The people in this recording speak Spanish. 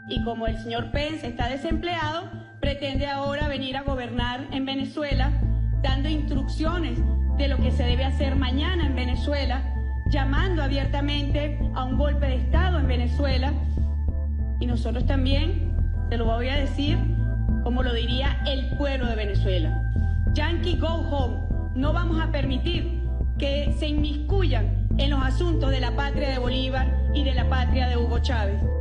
Y como el señor Pence está desempleado, pretende ahora venir a gobernar en Venezuela, dando instrucciones de lo que se debe hacer mañana en Venezuela, llamando abiertamente a un golpe de Estado en Venezuela. Y nosotros también, te lo voy a decir, como lo diría el pueblo de Venezuela: Yankee go home. No vamos a permitir que se inmiscuyan en los asuntos de la patria de Bolívar y de la patria de Hugo Chávez.